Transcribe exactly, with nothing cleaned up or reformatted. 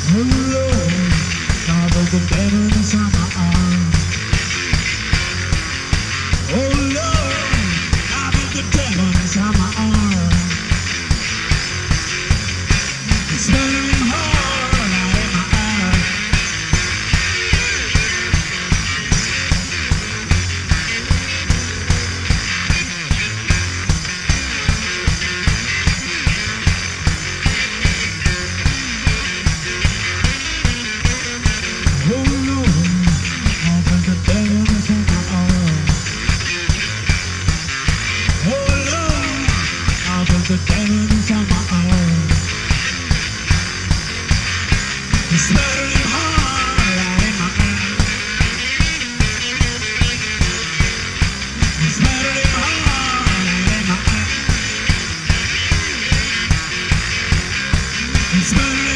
Oh Lord, I felt the devil inside my arms. Oh Lord, I felt the devil inside my arms. It's burning hard out in my eyes. Oh Lord, I felt the devil inside my arms. Oh Lord, I felt the devil inside my arms. It's burning hard out in my eyes. It's burning hard out in my eyes. It's burning